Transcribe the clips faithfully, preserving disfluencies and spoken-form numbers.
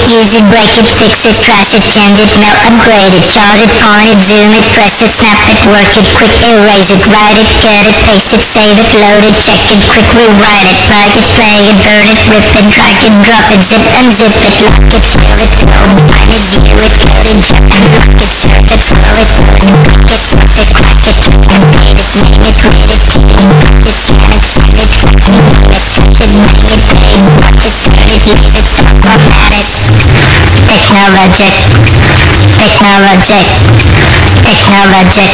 use it, break it, fix it, crash it, change it, melt, upgrade it, charge it, point it, zoom it, press it, snap it, work it, quick erase it, write it, cut it, paste it, save it, load it, check it, quick rewrite it, plug it, play it, burn it, rip it, drag it, drop it, zip unzip it, lock it, scale it, throw it, find it, view it, code it, jet and lock it, serve it, flow it, put it, cut it, source it, class it, change it, date it, name it, read it, keep it, book it, scan it, find it, flex it, name it, search it, name it, pay it, watch it, save it, leave it, stop, format it. Technologic, technologic, technologic,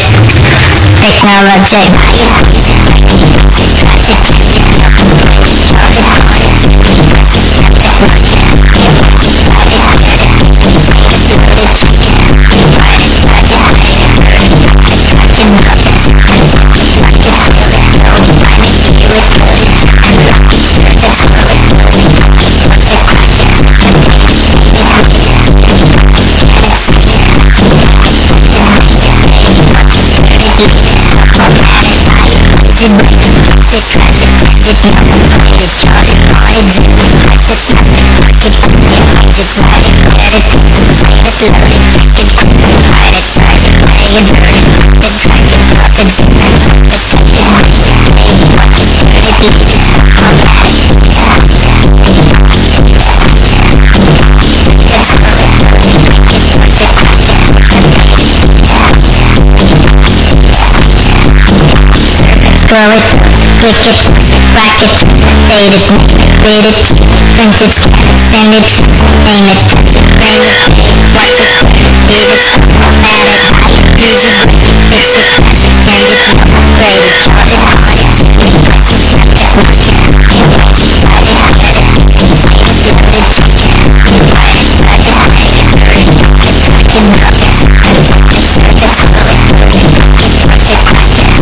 Throw it, click it, whack it, fade it, read it, print it, send it, name it, frame it, watch it, leave it, format it, buy it, use it, fix it, crash it, change it, upgrade it, charge it, point it, zoom it, press it, snap it, work it, erase it, write it, cut it, save it, load it, check it, rewrite it, plug it, play it, burn it, drag it, drop it, find it, serve it, flow it, put it, cut it, source it, class it,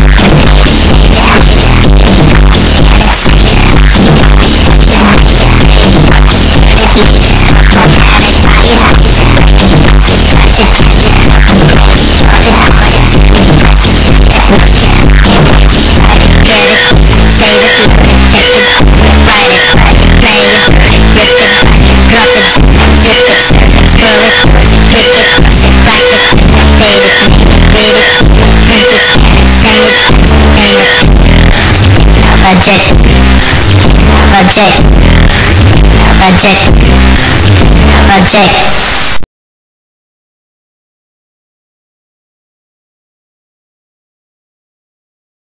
Budget, budget, budget, budget.